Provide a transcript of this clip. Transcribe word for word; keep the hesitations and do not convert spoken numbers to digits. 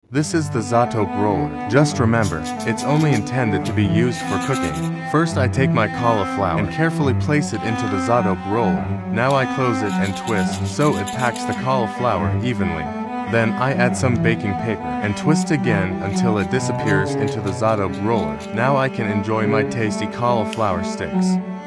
This is the Zatobe roller. Just remember, it's only intended to be used for cooking. First I take my cauliflower and carefully place it into the Zatobe roller. Now I close it and twist so it packs the cauliflower evenly. Then I add some baking paper and twist again until it disappears into the Zatobe roller. Now I can enjoy my tasty cauliflower sticks.